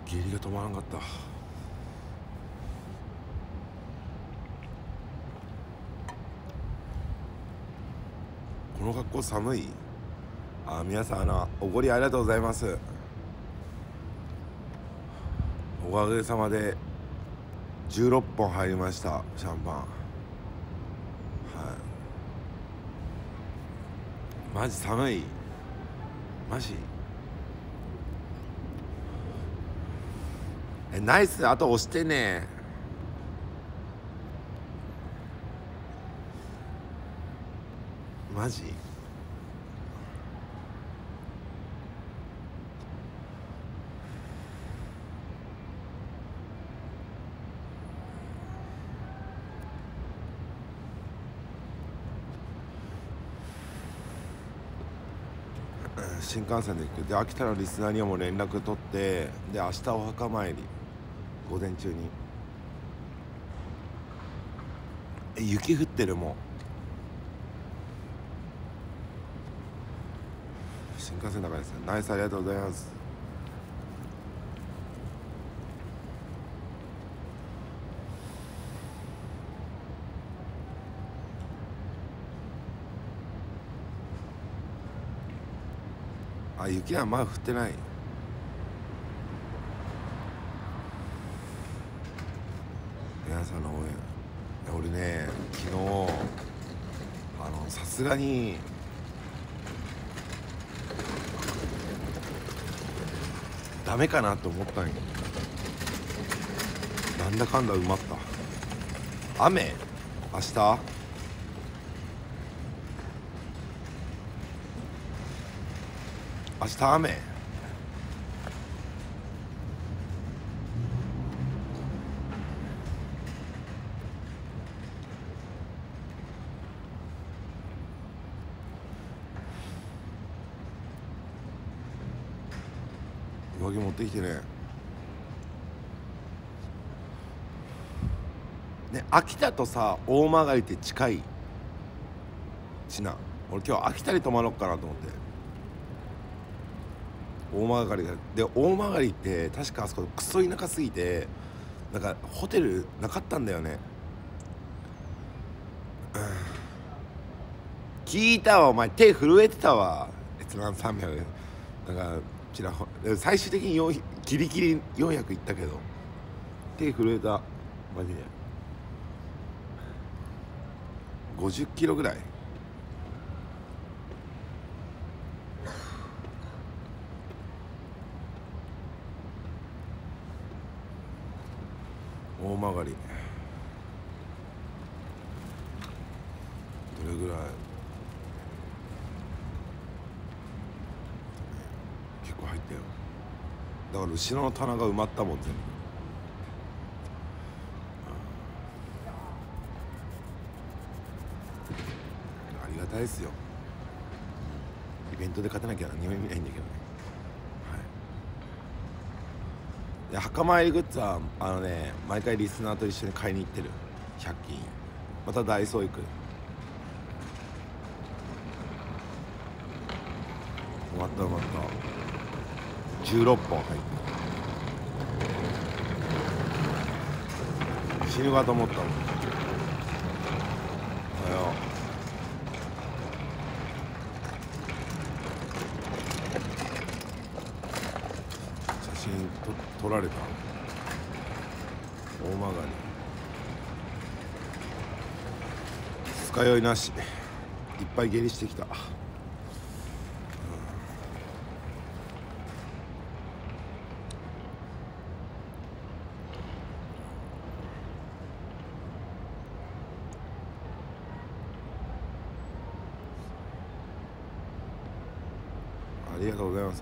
下痢が止まらんかった。この格好寒い。皆さんおごりありがとうございます。おかげさまで16本入りました、シャンパン。はい、マジ寒い。マジナイス。あと押してね。マジ新幹線で行く。で秋田のリスナーにはもう連絡取って、で明日お墓参り、午前中に。雪降ってる。もう新幹線の中ですね。ナイス、ありがとうございます。雪はまだ降ってない。皆さんの応援。俺ね、昨日さすがにダメかなと思ったんよ。なんだかんだ埋まった。雨明日雨。上着持ってきてね。秋田とさ大曲って近いしな。俺今日秋田に泊まろうかなと思って。大曲で大曲って確かあそこクソ田舎すぎて、なんかホテルなかったんだよね。聞いたわ、お前手震えてたわ。閲覧300。だからちらほ最終的にギリギリ400いったけど手震えた。マジで50キロぐらい。大曲どれぐらい。結構入ったよ。だから後ろの棚が埋まったもん全部。ありがたいですよ。イベントで勝てなきゃ何も意味ないんだけどね。で墓参りグッズは毎回リスナーと一緒に買いに行ってる。100均。またダイソー行く。埋まった。16本入ってる。死ぬかと思ったもん。おはよう。写真撮られた。大曲二日酔いなし。いっぱい下痢してきた。ありがとうございます。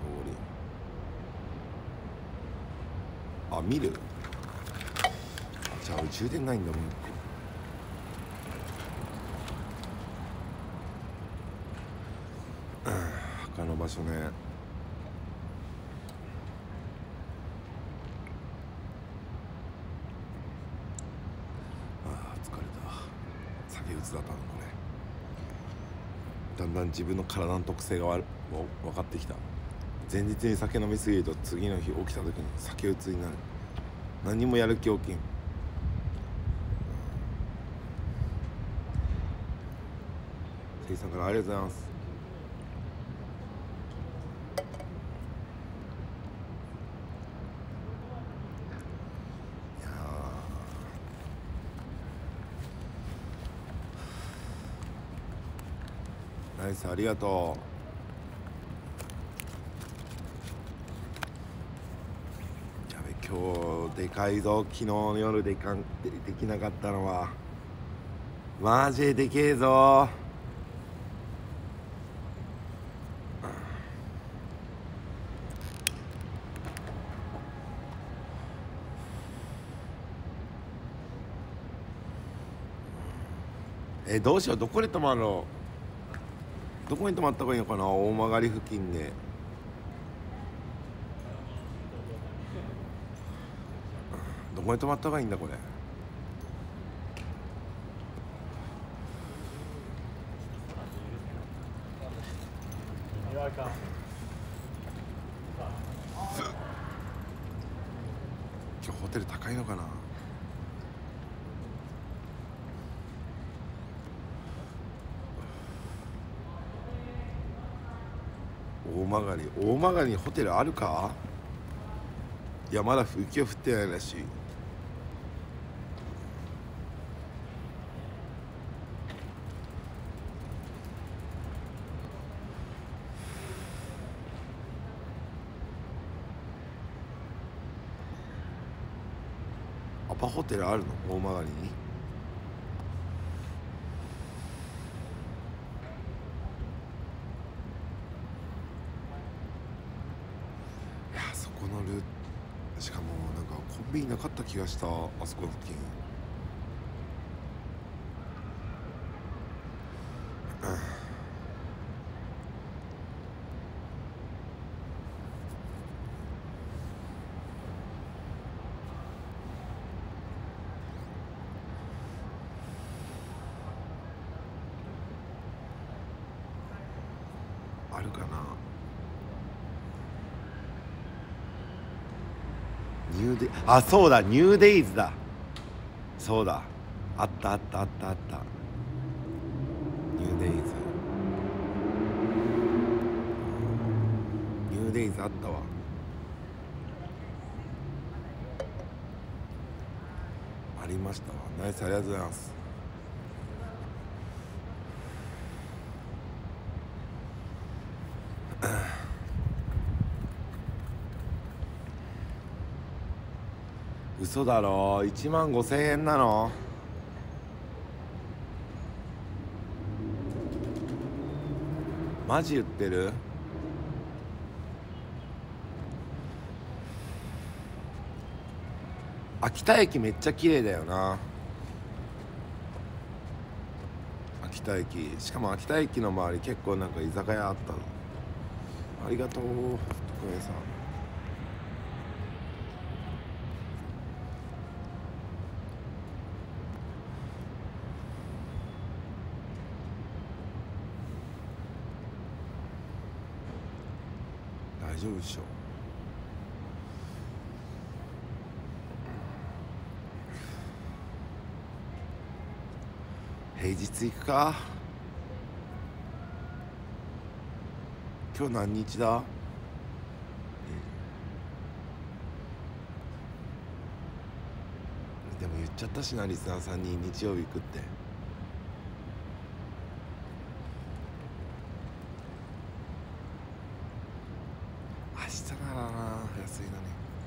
おごり。見る。じゃあ俺充電ないんだもん。墓の場所ね。疲れた。酒うつだったのね。だんだん自分の体の特性が分かってきた。 前日に酒飲みすぎると次の日起きた時に酒うつになる。何もやる気起きん。せいさんからありがとうございます。いやナイスありがとう。今日でかいぞ。昨日の夜できなかったのはマジでけえぞ。どうしよう。どこで泊まろう。どこに泊まった方がいいのかな。大曲付近で。どこに泊まった方がいいんだこれ。今日ホテル高いのかな。大曲にホテルあるか。いやまだ雪は降ってないらしい。アパホテルあるの大曲に。いやそこのルートしかもなんかコンビニなかった気がした。あそこ付近あるかな。そうだニューデイズだ。そうだあったニューデイズあったわ。ありましたわ。ナイスありがとうございます。嘘だろ。15,000円なの。マジ言ってる。秋田駅めっちゃ綺麗だよな。秋田駅しかも秋田駅の周り結構なんか居酒屋あったの。ありがとう徳明さん。大丈夫でしょ。平日行くか。今日何日だ。でも言っちゃったしなリスナーさんに日曜日行くって。明日ならな安いのに。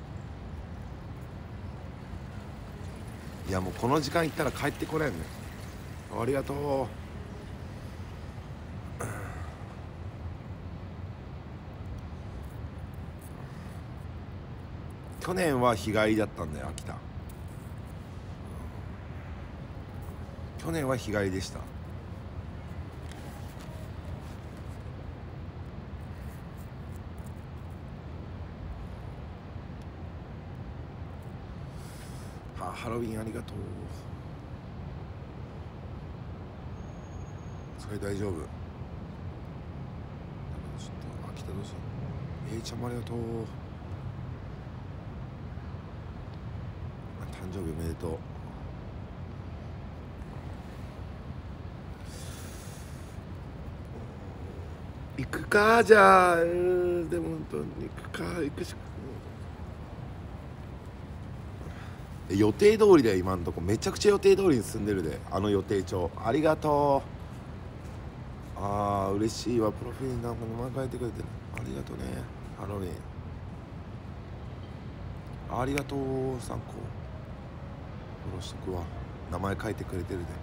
いやもうこの時間行ったら帰ってこれんね。ありがとう。去年は日帰りだったんだよ秋田。去年は日帰りでした。ハロウィンありがとう。それ大丈夫。ちょっと秋田どうしよう。 ちゃんもありがとう。誕生日おめでとう。行くか、じゃあ。でも本当に行くか、行くしか。予定通りだよ今んとこ。めちゃくちゃ予定通りに進んでるで、あの予定帳。ありがとう。ああ嬉しいわ。プロフィールなんか名前変えてくれてる。ありがとうね。ハロリンありがとう。参考フォローしとくわ。名前書いてくれてるで。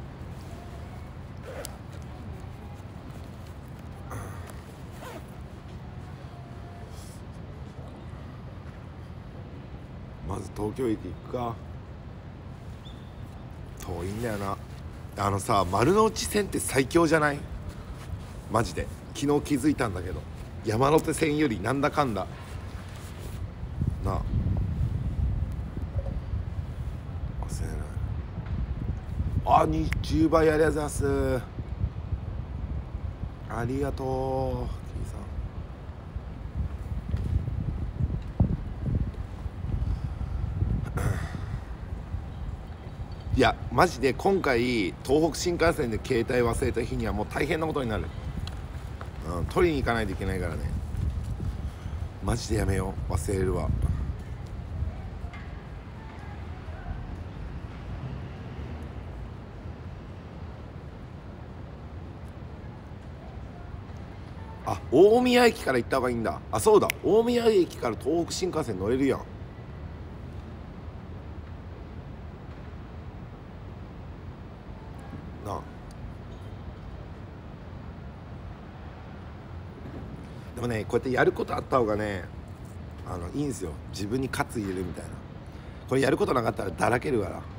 まず東京駅行くか。遠いんだよな。あのさ、丸ノ内線って最強じゃない？マジで昨日気づいたんだけど、山手線よりなんだかんだなあ。忘れない。あ、20倍ありがとうございます。ありがとうキーさん。いやマジで今回東北新幹線で携帯忘れた日にはもう大変なことになる。取りに行かないといけないからね。マジでやめよう、忘れるわ。あ、大宮駅から行った方がいいんだ。あ、そうだ、大宮駅から東北新幹線乗れるやんなあ。でもね、こうやってやることあった方がね、いいんですよ。自分に喝入れるみたいな。これやることなかったらだらけるから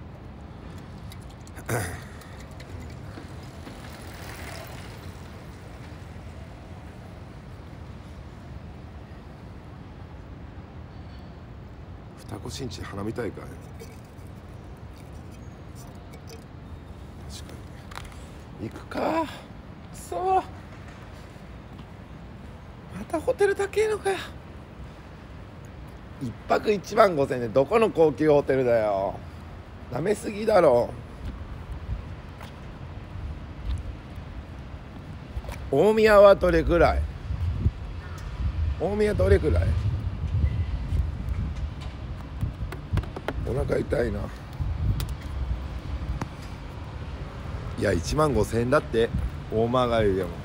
双子新地花火大会、確かに行くか。そう、またホテル高えのかよ。一泊1万5,000円でどこの高級ホテルだよ。なめすぎだろ。大宮はどれぐらい？大宮どれぐらい？お腹痛いな。いや1万5,000円だって大曲でも。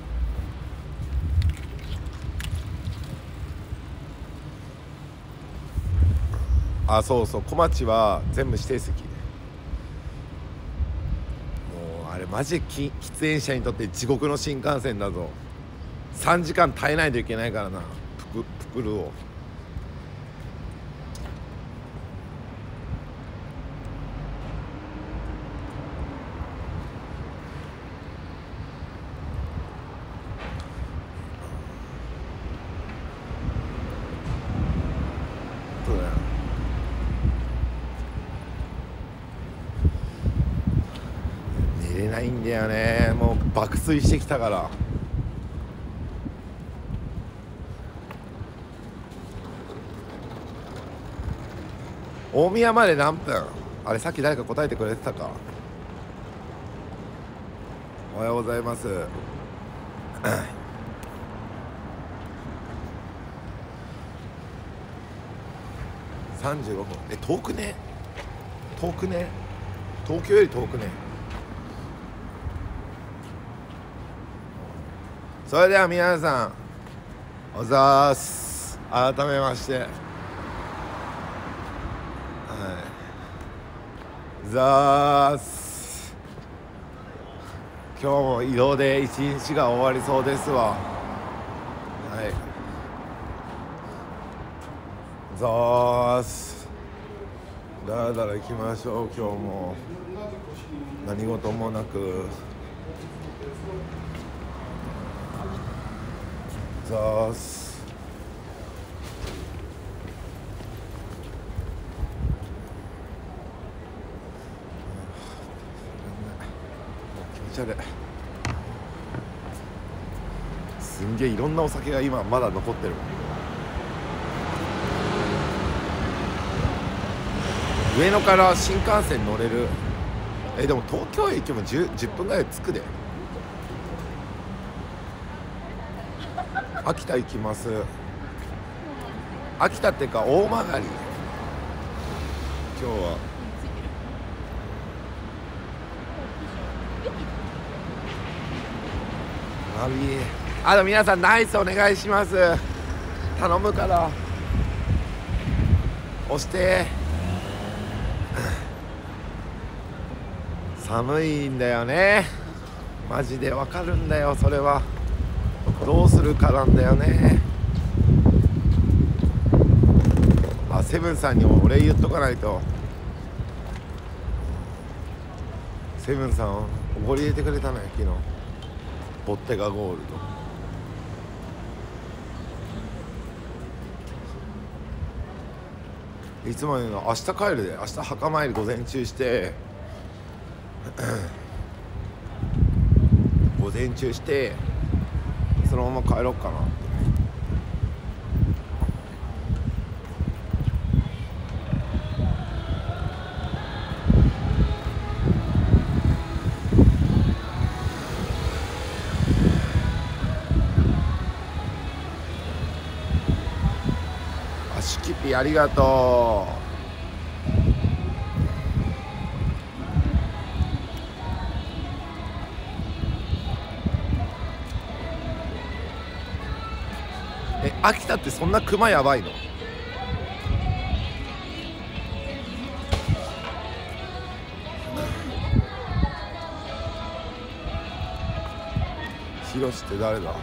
あ、そうそう、小町は全部指定席。もうあれマジで喫煙者にとって地獄の新幹線だぞ。3時間耐えないといけないからな、プクルを。そうだよ。寝れないんだよね、もう爆睡してきたから。大宮まで何分？あれさっき誰か答えてくれてたか。おはようございます。35分。遠くね？遠くね？東京より遠くね？それでは皆さんおざーす。改めまして、はい、ざーす。今日も移動で一日が終わりそうですわ。はい、ざーす。だらだら行きましょう。今日も何事もなく。ざーす。気持ち悪い。すすんげえいろんなお酒が今まだ残ってるもん。上野から新幹線乗れる。でも東京駅も 10分ぐらい着くで。秋田行きます。秋田っていうか大曲。今日は皆さんナイスお願いします。頼むから押して。寒いんだよね、マジでわかるんだよ。それはどうするかなんだよね。セブンさんにお礼言っとかないと。セブンさんおごり入れてくれたのよ昨日、ボッテガゴールド。いつもの明日帰るで。明日墓参り午前中して午前中してそのまま帰ろうかな。足キピありがとう。秋田ってそんなクマやばいの？ヒロシって誰だ？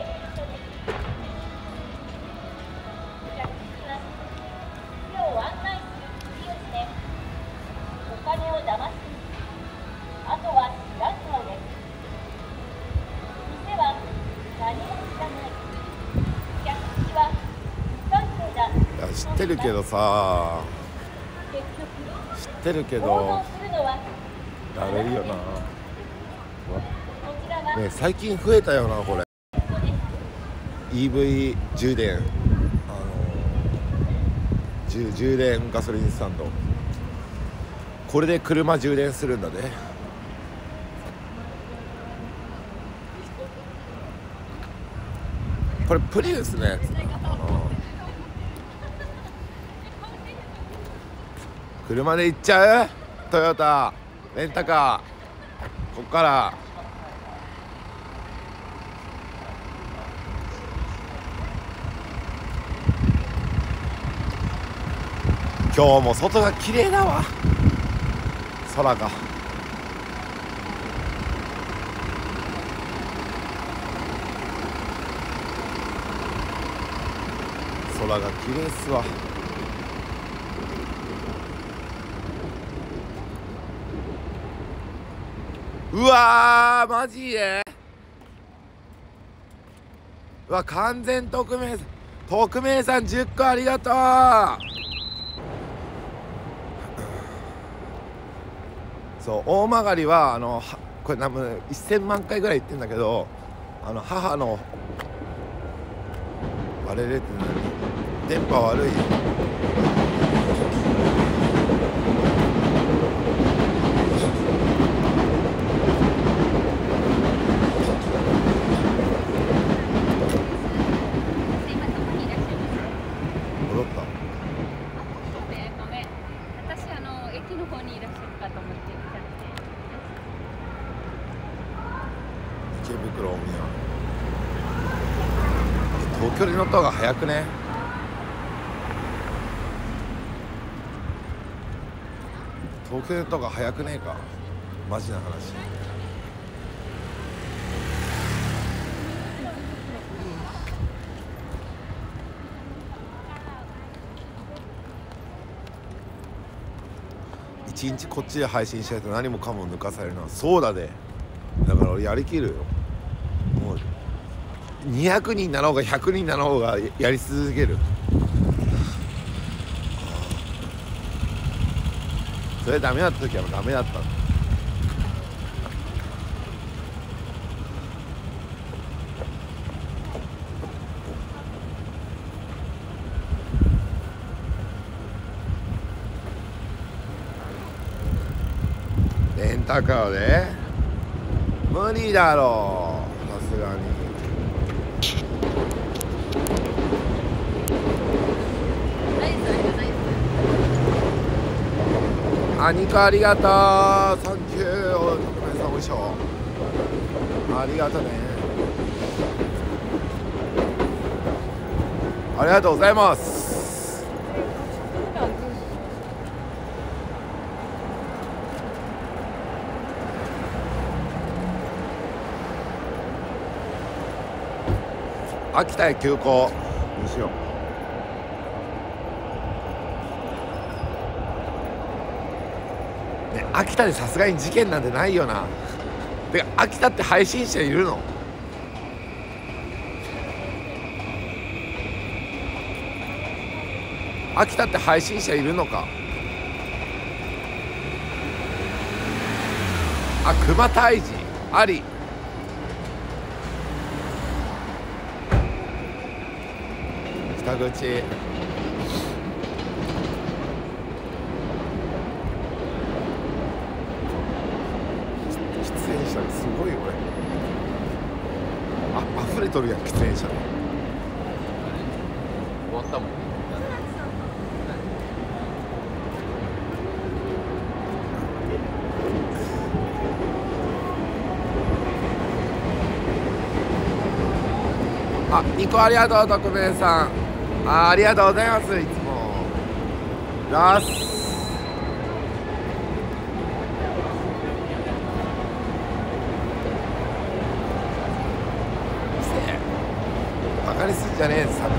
知ってるけどさ、知ってるけどだるいよな。ね、最近増えたよなこれ EV 充電、充電ガソリンスタンド。これで車充電するんだね。これプリウスのやつだ。車で行っちゃう？トヨタレンタカー。こっから今日も外が綺麗だわ。空が綺麗っすわ。うわーマジで。うわ完全匿名さん10個ありがとう。そう大曲はこれ多分1000万回ぐらい言ってんだけど、母のあれでって何、電波悪い。東京で乗った方が早くね？東京で乗った方が早くねえか？マジな話。一日こっちで配信しないと何もかも抜かされるのはそうだで。だから俺やりきるよ。もう200人なろうが100人なろうがやり続ける。それダメだった時はダメだった。 たかね。無理だろう、さすがに。あ、肉ありがとう、サンキュー。おい、特命さんおいしょ。ありがとうね。ありがとうございます。秋田へ急行にしよう。ね、秋田でさすがに事件なんてないよな。てか秋田って配信者いるの？秋田って配信者いるのか。あ、熊退治あり。北口。喫煙者すごいよこれ。あ、溢れとるやん喫煙者。終わったもん。あ、2個ありがとう、特命さん。ありがとうございます。いつもラスバカにすんじゃねえ、300人。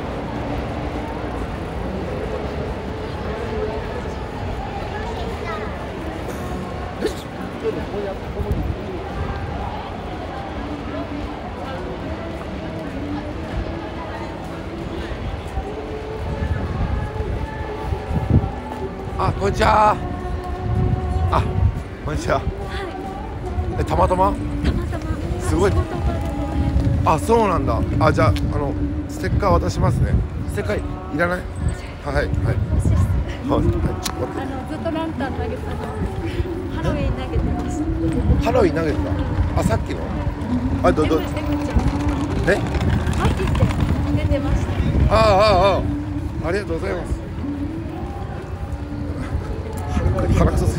あ、こんにちは。あ、こんにちは。はい、たまたますごい。あ、そうなんだ。あ、じゃあステッカー渡しますね。ステッカーいらない？はいはい。 ずっとランタン投げたの。ハロウィン投げてました。 ハロウィン投げてた。あ、さっきの。あ、どえ？ 秋って出てました。 ありがとうございます。腹くそです。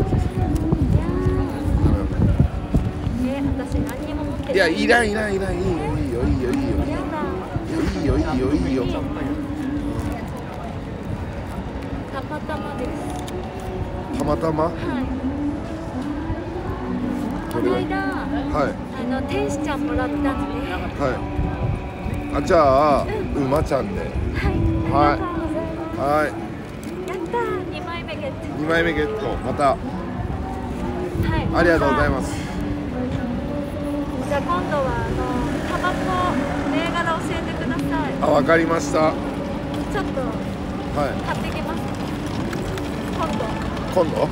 私何にも持ってない。 いや、いらんいいよ。いいよ。 たまたまです。 たまたま？はい。 この間、天使ちゃんもらったんで。 はい。あ、じゃあ、馬ちゃんで。はい。はい。 やったー、2枚目ゲット。 2枚目ゲット、また。 はい。 ありがとうございます。 じゃあ今度はタバコ銘柄教えてください。 あ、わかりました。 ちょっと買ってきます。 今度？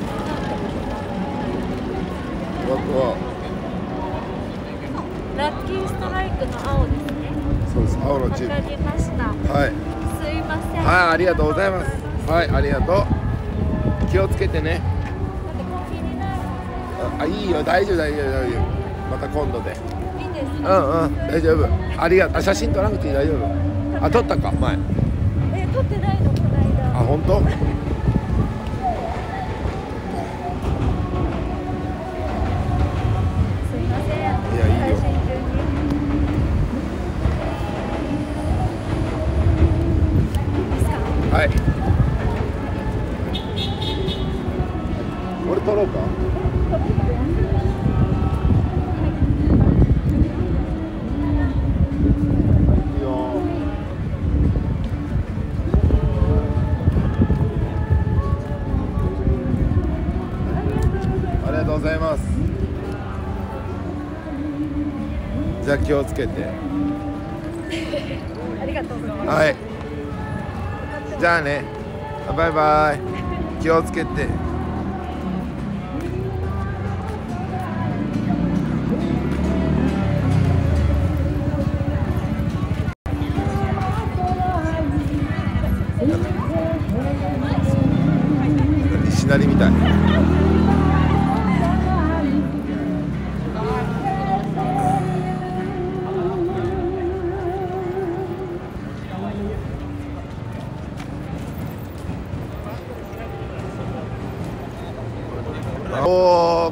ラッキーストライクの青ですね。 そうです、青のチーム。 わかりました。 はい。 すいません。 はい、ありがとうございます。はい、ありがとう。気をつけてね。あ、いいよ、大丈夫。また今度で。 いいんですか？ 大丈夫。ありがとう。写真撮らなくていい、大丈夫。あ、撮ったか、前。 撮ってないの、この間。 あ、本当？ すいません。いや、いいよ。はい。俺撮ろうか。いいよ。ありがとうございます。じゃあ気をつけて。 ありがとうございます。 はい。じゃあね。バイバイ。気をつけて。西成みたい。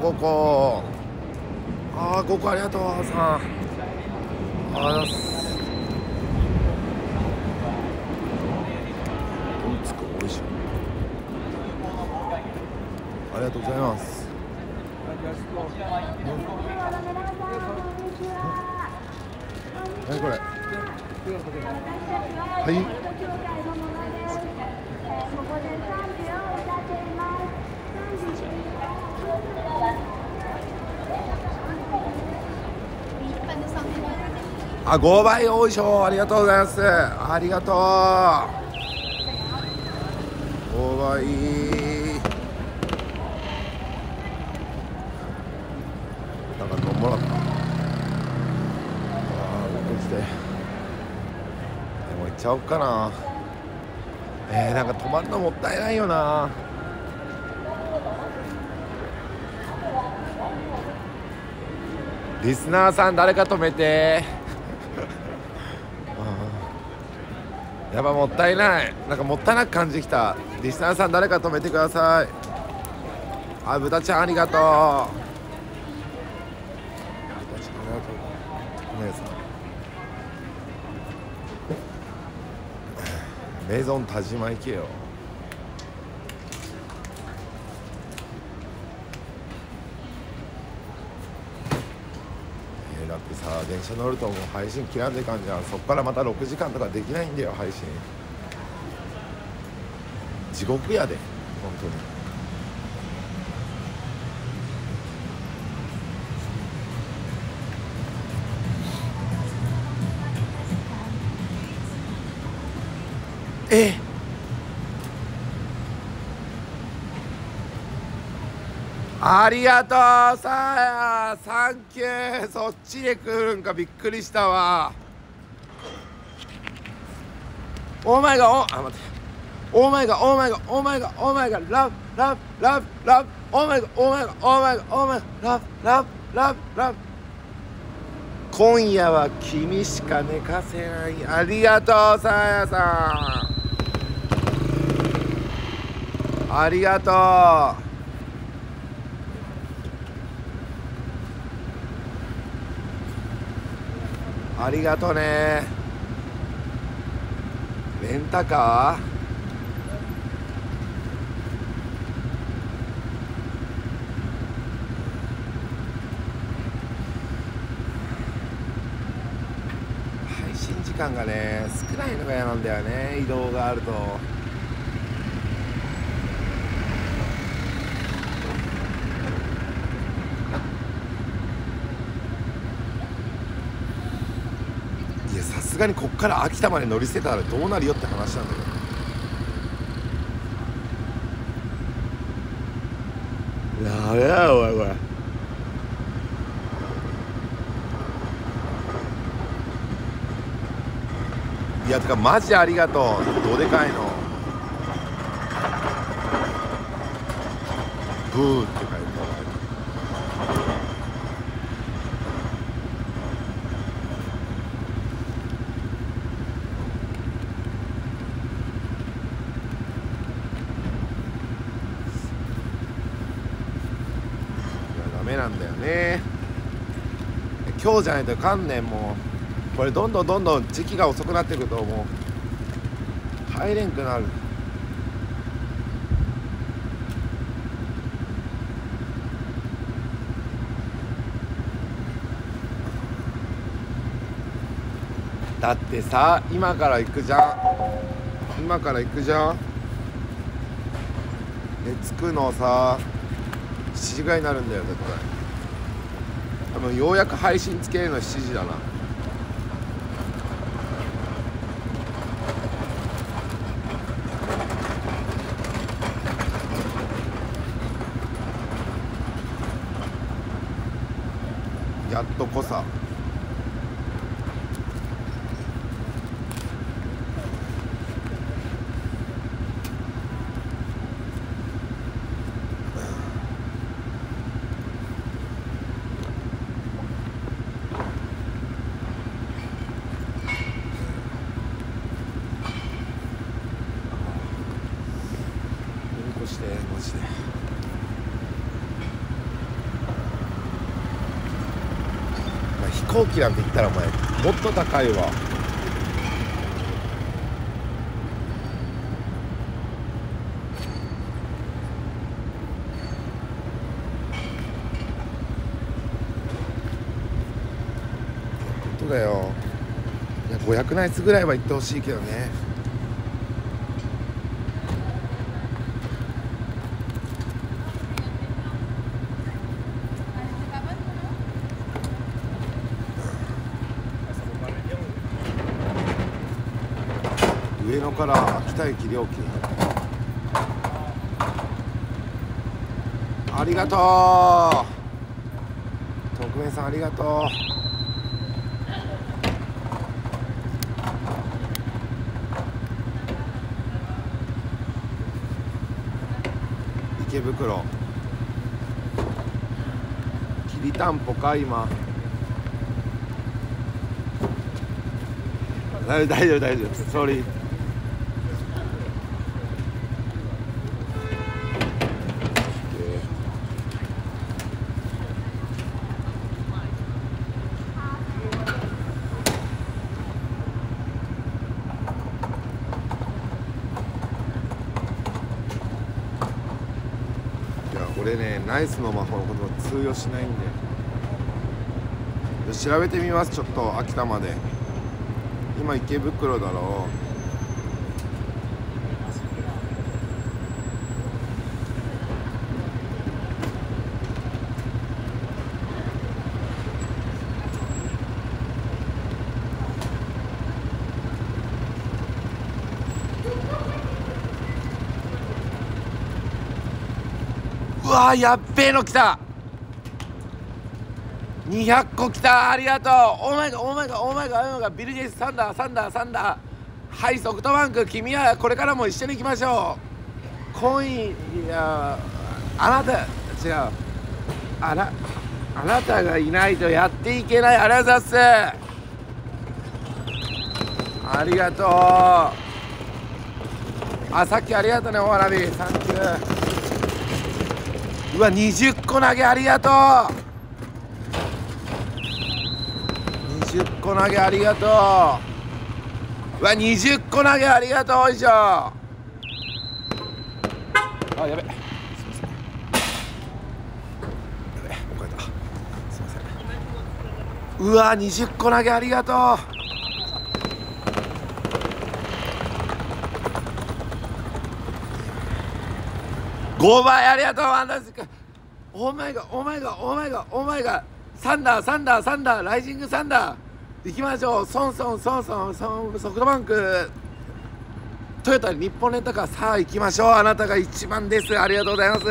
ここ。ああ、ここありがとうさん。ありがとうございます。どんつくおいしい。ありがとうございます。何これ。はい。あ、5倍おいしょ。ありがとうございます。ありがとう。5倍。なんか飲もらった。ああ、こっちで。もう行っちゃおっかな。なんか止まるのもったいないよな。リスナーさん誰か止めて。やっぱもったいない。なんかもったいなく感じてきた。リスナーさん誰か止めてください。あ、豚ちゃんありがとう。豚ちゃんありがとう。お姉さん。メゾン田島行けよ。だってさ、電車乗るともう配信切らんでかんじゃん。そっからまた6時間とかできないんだよ、配信。地獄やで、本当に。ありがとうさあ、サンキュー。そっちで来るんか、びっくりしたわ。オーマイガー、あ、待って、オーマイガー、オーマイガー、オーマイガー、オーマイガー、ラブラブラブラブ、オーマイガー、オーマイガー、オーマイガー、オーマイガー、ラブラブラブラブ。今夜は君しか寝かせない。ありがとうさやさん、ありがとう。ありがとね。レンタカー。配信時間がね少ないのが嫌なんだよね、移動があると。いや、さすがにこっから秋田まで乗り捨てたらどうなるよって話なんだけど。やべえおいこれ。いや、てかマジありがとう。どでかいのブーって書いてある。ダメなんだよね。今日じゃないと観念もうこれどんどん時期が遅くなってくるともう入れんくなる。だってさ、今から行くじゃん。で着くのさ7時ぐらいになるんだよ絶対。多分ようやく配信つけるの7時だな。やっとこさ。してマジで。 行機なんて言ったらお前もっと高いわ。本当だよ。いや500ナイスぐらいは行ってほしいけどね。上野から秋田駅料金ありがとう。特命さんありがとう。池袋きりたんぽか今。大丈夫大丈夫、ソーリー。俺ね、ナイスの魔法の言葉通用しないんで調べてみます。ちょっと秋田まで。今池袋だろう。うわー、やっべえの来た。200個来た。ありがとう。オーマイガーオーマイガーオーマイガーオーマイガー。ビル・ゲイツ、サンダーサンダーサンダー。はい、ソフトバンク、君はこれからも一緒に行きましょう。いや、あなた違う、あなたがいないとやっていけない。ありがとうございます。ありがとう。あ、さっきありがとうね、お花火サンキュー。うわ、20個投げありがとう。20個投げありがとう。うわ、20個投げありがとう。よいしょ。あ、やべ、すいません。やべ、怒られた。すいません。うわ、20個投げありがとう。5倍ありがとう。ワンダースカ。オーマイガーオーマイガーオーマイガーオーマイガー。サンダーサンダーサンダーライジングサンダー。行きましょう。ソンソフトバンクトヨタ日本レンタカー。さあ行きましょう。あなたが一番です。ありがとうございます。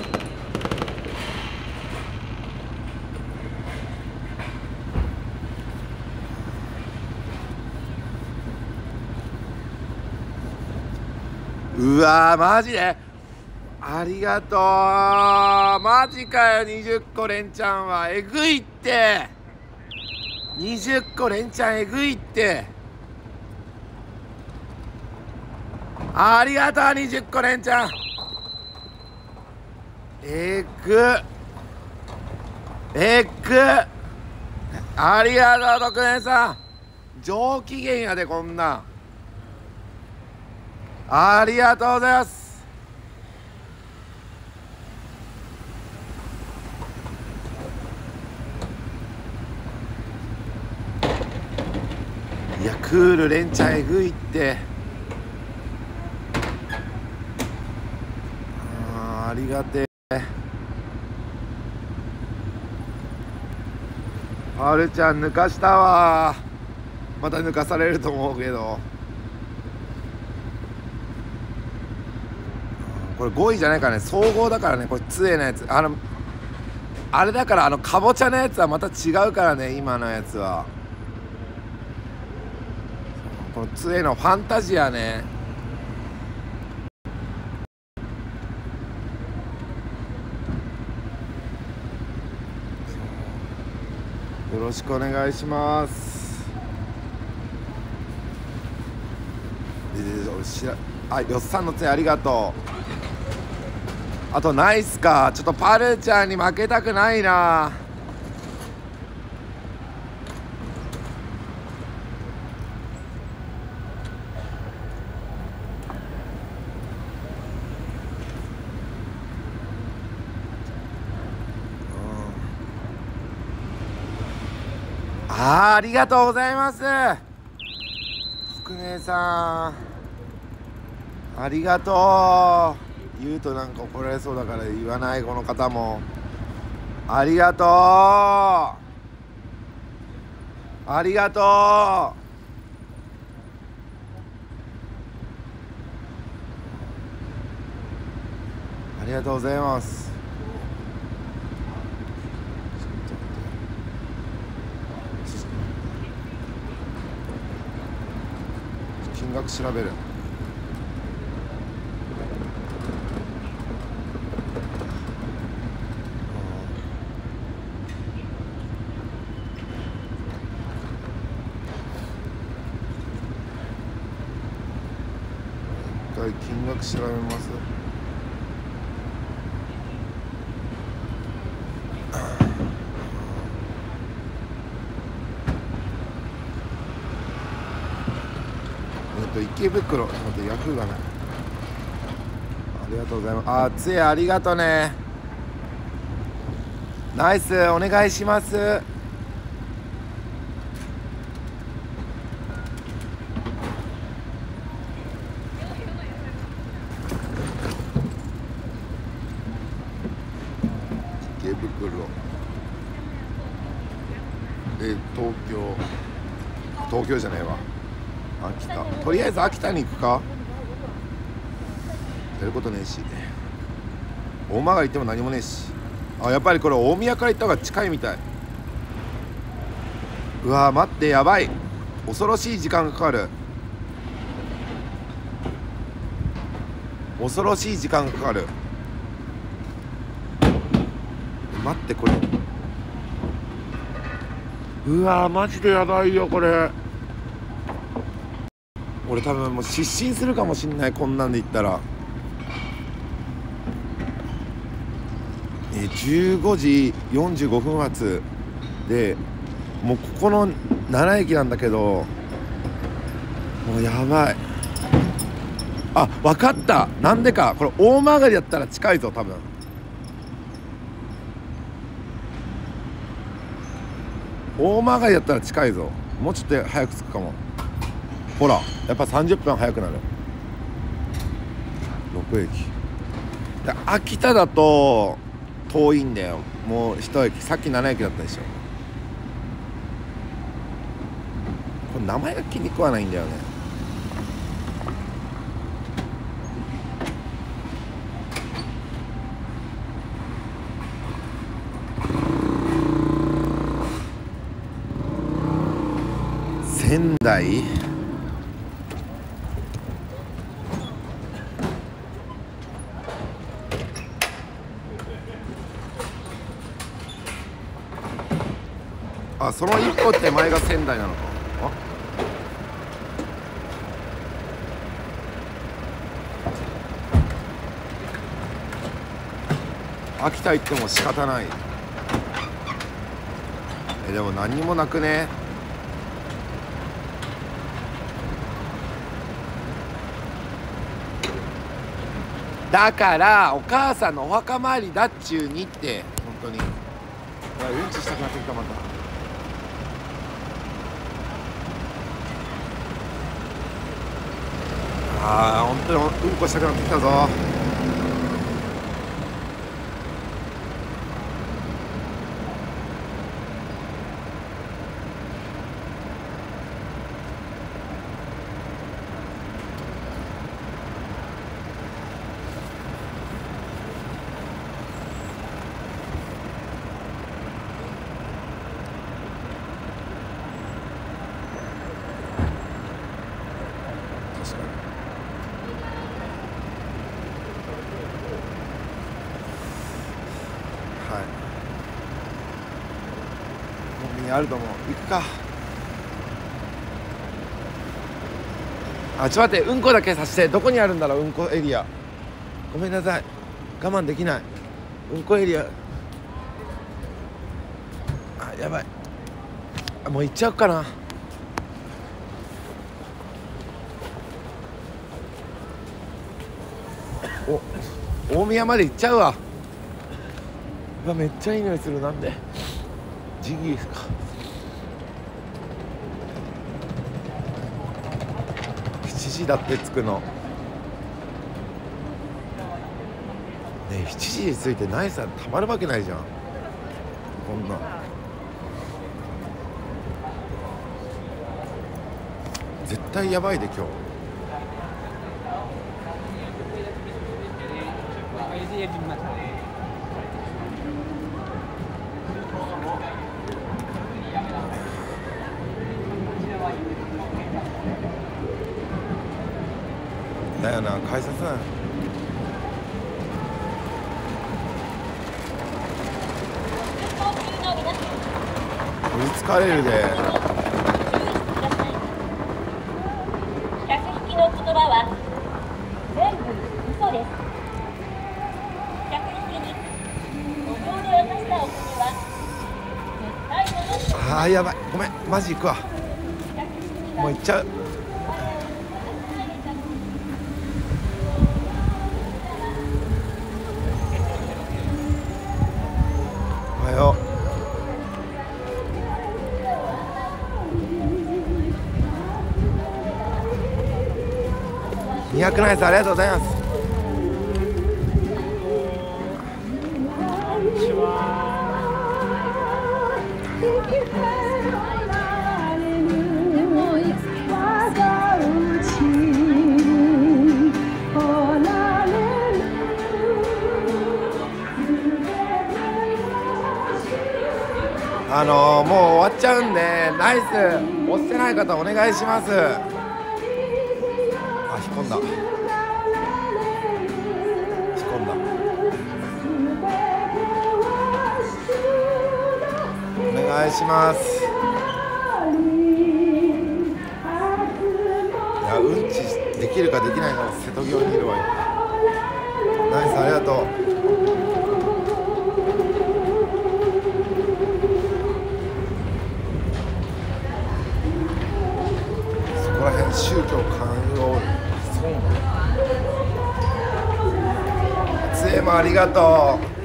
うわー、マジでありがとう。マジかよ。20個連チャンはえぐいって。20個連チャンえぐいって。ありがとう。20個連チャンえぐありがとう。特命さん上機嫌やで。こんなんありがとうございます。いや、クール連チャンえぐいって。ありがてえ。はるちゃん抜かしたわ。また抜かされると思うけど、これ5位じゃないからね。総合だからね。これ杖のやつ、あれだから、かぼちゃのやつはまた違うからね。今のやつはこの杖のファンタジアね。よろしくお願いします。あ、よっさんの杖ありがとう。あとナイスか。ちょっとパルちゃんに負けたくないな。 ありがとうございます。匿名さんありがとう。言うとなんか怒られそうだから言わない。この方もありがとう、ありがとう。ありがとうございます。金額調べる。一回金額調べます。池袋、ちょっと待って、ヤフーがない。ありがとうございます。あ、つえありがとね。ナイス、お願いします。池袋、東京じゃねえわ、秋田。とりあえず秋田に行くか。やることねえし、大曲行っても何もねえし。あ、やっぱりこれ大宮から行った方が近いみたい。うわー、待って、やばい、恐ろしい時間がかかる。恐ろしい時間がかかる。待って、これうわー、マジでやばいよこれ。俺多分もう失神するかもしんない、こんなんで言ったら。15時45分発で、もうここの奈良駅なんだけど、もうやばい。あ、分かった、なんでか。これ大曲だったら近いぞ多分。大曲だったら近いぞ。もうちょっと早く着くかも。ほら、やっぱ30分早くなる。6駅で、秋田だと遠いんだよ。もう1駅、さっき7駅だったでしょ。これ名前が気に食わないんだよね。仙台、あ、その一個手前が仙台なのか。あ、秋田行っても仕方ない。でも何にもなくね。だからお母さんのお墓参りだっちゅうにって。本当にうんちしたくなってきた。また本当にうんこしたくなってきたぞ。コンビニあると思う。行くか。あ、ちょっと待って、うんこだけさせて。どこにあるんだろう、うんこエリア。ごめんなさい、我慢できない。うんこエリア、あ、やばい。あ、もう行っちゃおうかな。大宮まで行っちゃうわ。うわ、めっちゃいい匂いする。なんでジギーか。 時だって着くの。ねえ7時に着いてナイスはたまるわけないじゃんこんな。絶対やばいで今日。だよな改札な。追いつかれるで。 客引きの言葉は全部嘘です。客引きに路上で渡したお金は絶対戻して。 あーやばいごめんマジ行くわ。もう行っちゃう。おはよう。200ナイスありがとうございます。もう終わっちゃうんでナイス押してない方お願いします。あ引っ込んだお願いします。いやうんちできるかできないか瀬戸際にいるわよ。ナイスありがとう。宗教寛容そうなの。つえもありがとう。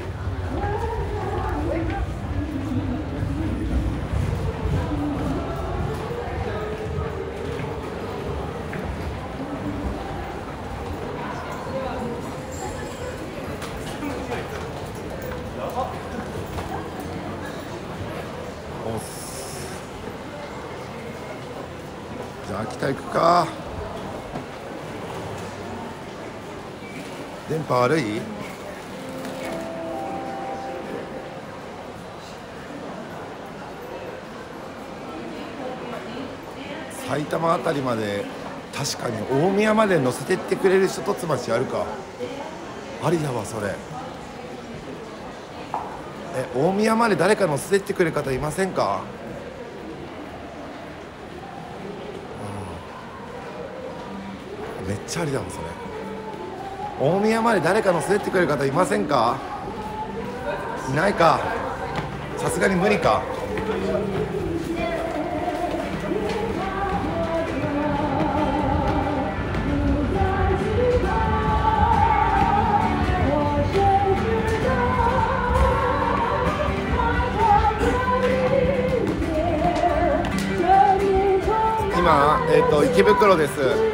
じゃあ秋田行くか。電波悪い？埼玉あたりまで確かに大宮まで乗せてってくれる人とつ町あるか。ありだわそれ。大宮まで誰か乗せてってくれる方いませんか？めっちゃありだもんそれ。大宮まで誰か乗せてってくれる方いませんか？いないか。さすがに無理か。今池袋です。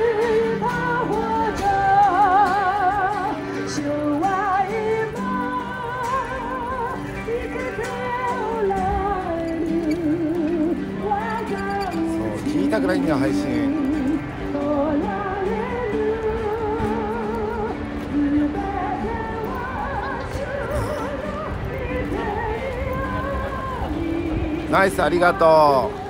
聞きたくないんだよ配信。ナイスありがとう。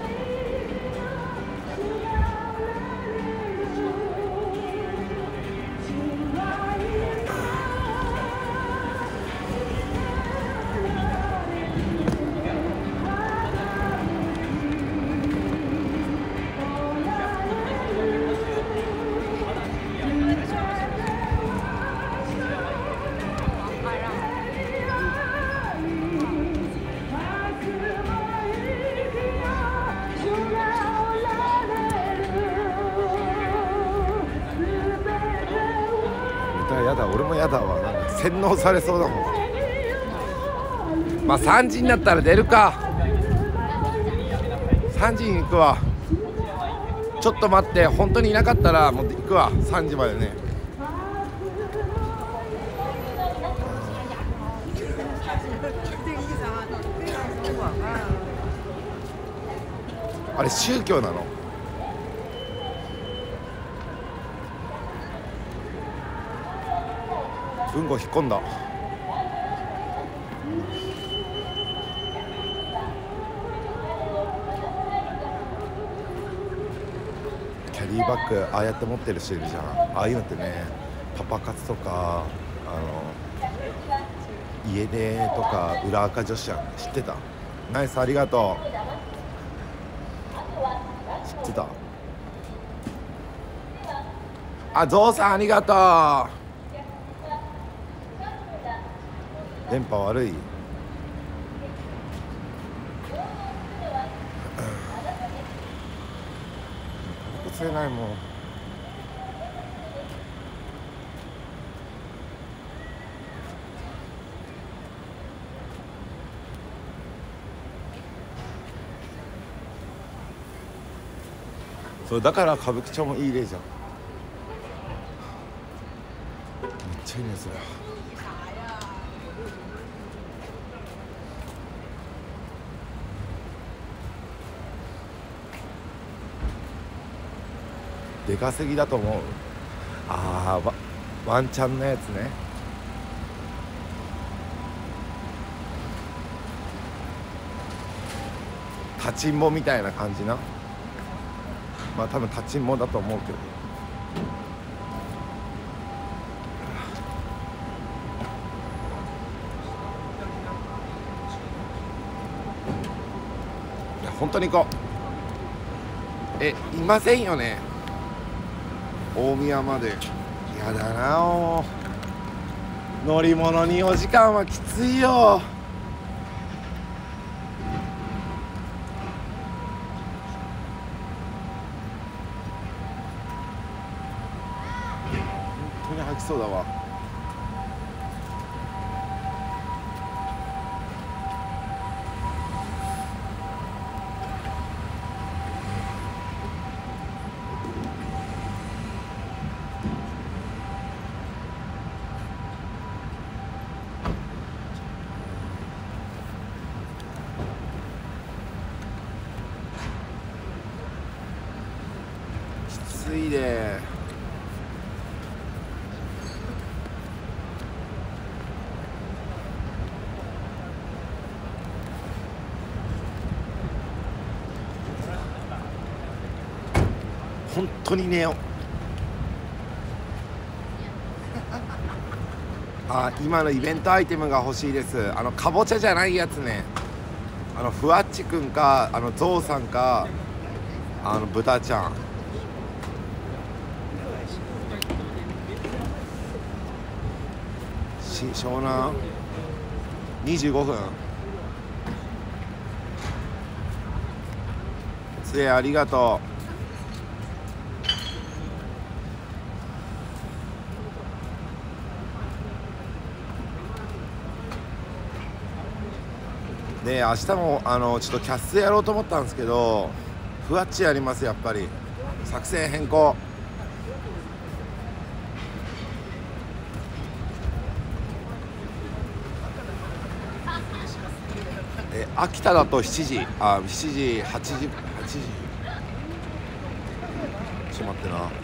やだ俺もやだわ。なんか洗脳されそうだもん。まあ3時になったら出るか。3時に行くわ。 ちょっと待って、本当にいなかったらもう行くわ。3時までね。あれ宗教なの？うんこ引っ込んだ。キャリーバッグああやって持ってる人いるじゃん。ああいうのってね、パパ活とか家出とか裏垢女子やん。知ってた？ナイス、ありがとう。知ってた？あ、ゾウさんありがとう。電波悪い。タバコ吸えないもん。そうだから歌舞伎町もいい例じゃん。めっちゃいいねそれ。出稼ぎだと思う。ああ、ワンチャンのやつね。立ちんぼみたいな感じな。まあ多分立ちんぼだと思うけど。いや本当に行こう。いませんよね、大宮まで。やだな、もう乗り物2、4時間はきついよ。本当に吐きそうだわ。きついで。本当に寝よう。あ、今のイベントアイテムが欲しいです。かぼちゃじゃないやつね。ふわっちくんかゾウさんか豚ちゃん。湘南25分。つえありがとう。で明日もちょっとキャッスやろうと思ったんですけど、ふわっちやります。やっぱり作戦変更。秋田だと7時、7時、8時、ちょっと待ってな。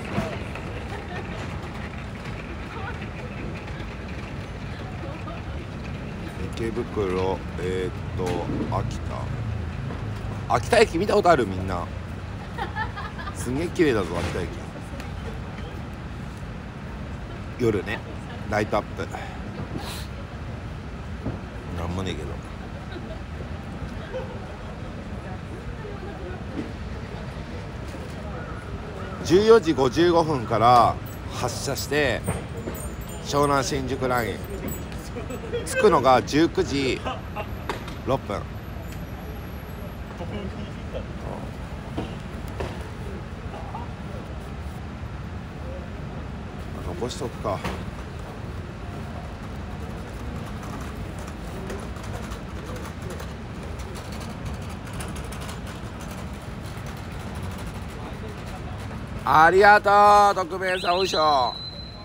池袋、秋田駅見たことある？みんなすんげえ綺麗だぞ秋田駅。夜ね、ライトアップなんもねえけど。14時55分から発車して湘南新宿ライン着くのが19時6分。残しとくか。 ありがとう特命さんおいしょ。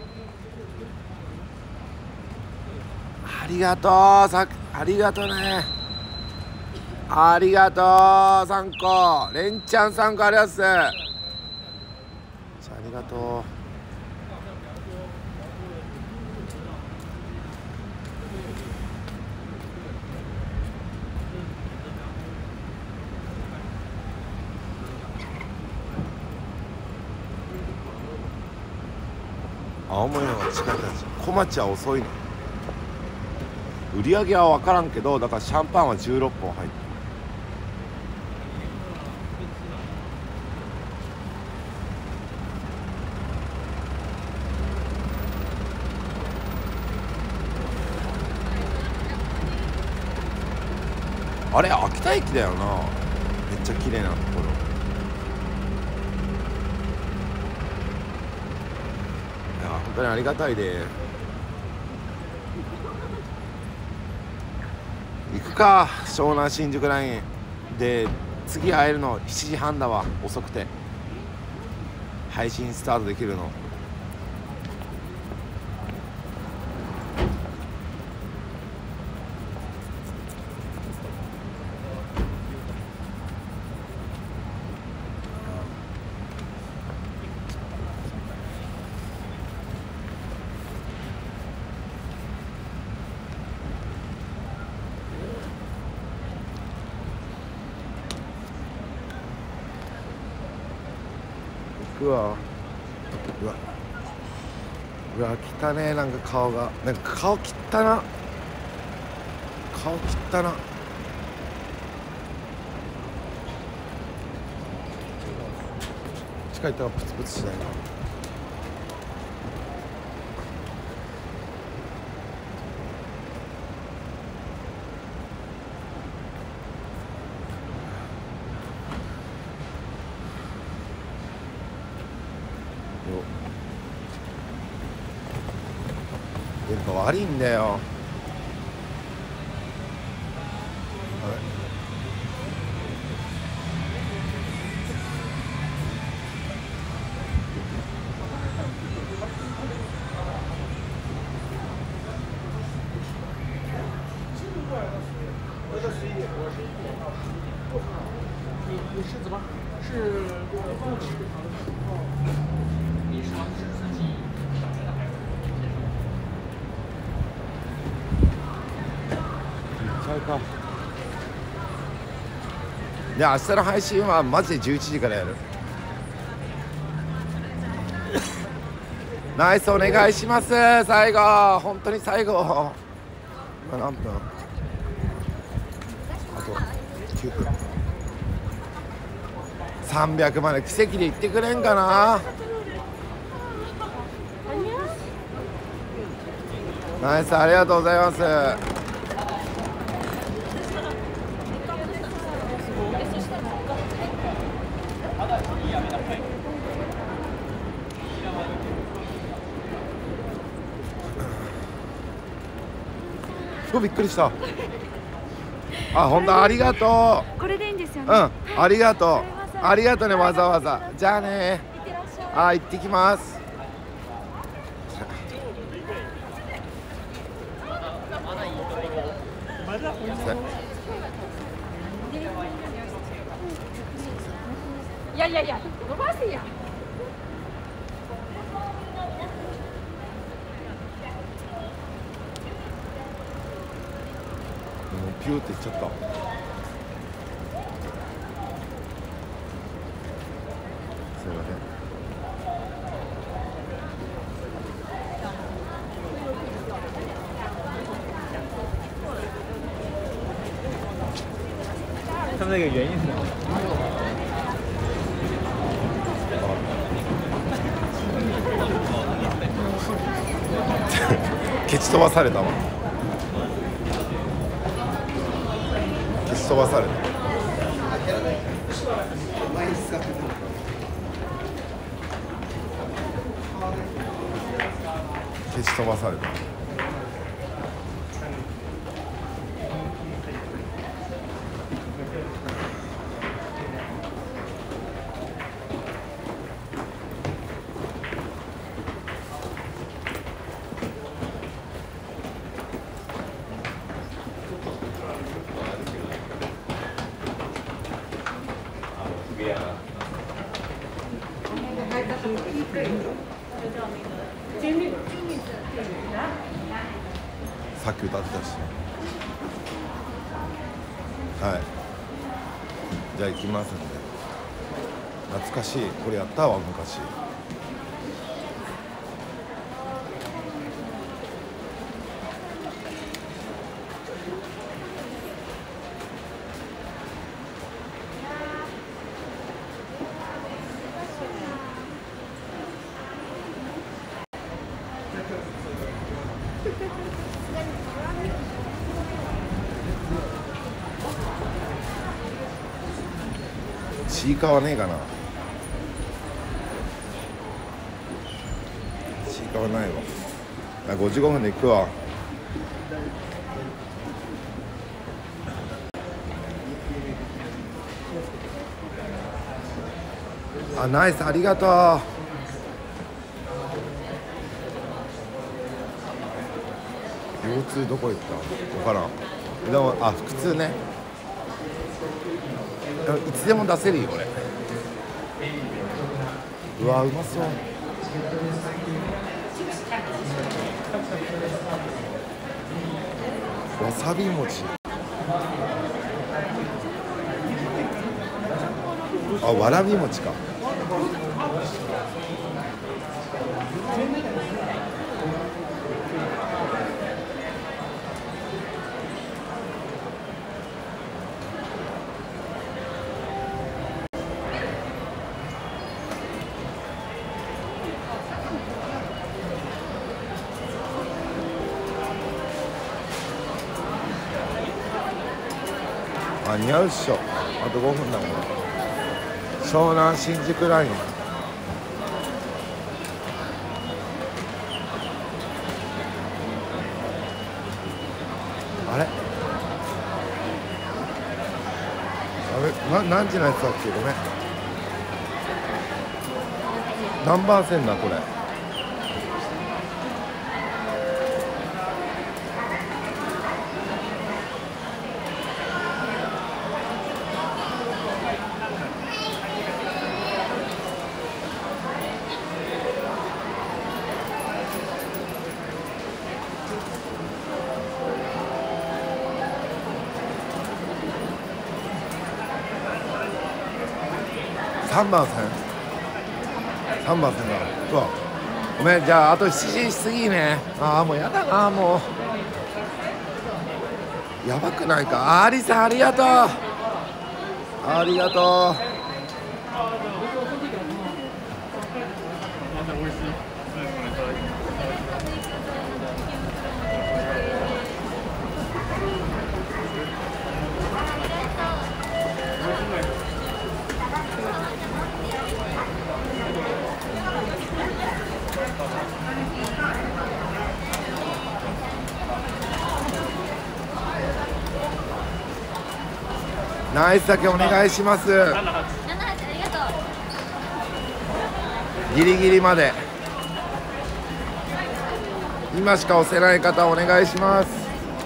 ありがとうありがとうね。ありがとう3個レンちゃん3個ありがとうっす。ありがとう。青森の方が近い感じ。小町は遅いの。売り上げは分からんけど、だからシャンパンは16本入ってる。あれ秋田駅だよな。めっちゃ綺麗なところ。いや本当にありがたいで。行くか湘南新宿ラインで次会えるの7時半だわ。遅くて配信スタートできるの。うわうわ汚ねえ。なんか顔がなんか顔切ったな。顔切ったな。近いったらプツプツしないな。電波悪いんだよ。 你是怎么？是不吃？你是自己？ ちゃうか。で明日の配信はマジで11時からやる。ナイスお願いします。最後本当に最後今何分？あと9分。300まで奇跡で行ってくれんかな。ナイスありがとうございます。びっくりした。あ、本当ありがとこれでいいんですよね。 う。ありがとう。ありがとうね、わざわざ。じゃあね。 いってらっしゃい。 行ってきます。 いやいやいや、伸ばせや。 ピューっていっちゃった。すいません。 他们那个原因是什么？ 蹴ち飛ばされたわ。蹴ち飛ばされた。蹴ち飛ばされた。 さっき歌ってたし。はい。じゃあ行きますんで。懐かしい。これやったわ昔。ちいかわねえかな。ちいかわないわ。55分で行くわ。あ、ナイス、ありがとう。腰痛どこ行った？わからん。でも腹痛ね。いつでも出せるよ俺。うわ、うまそう。わさび餅。あ、わらび餅か。間に合うっしょ。あと5分だもん。湘南新宿ライン。あれ何時のやつだっけ。ごめん。何番線だこれ。3番線だ。うわ、ごめん。じゃああと7時過ぎね。ああ、もうやだな。もうやばくないか。アリさんありがとう。ありがとう。ナイスだけお願いします。ギリギリまで。今しか押せない方お願いします。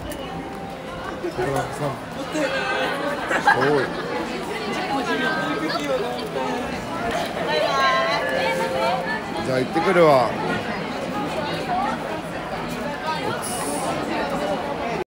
おい。じゃあ行ってくるわ。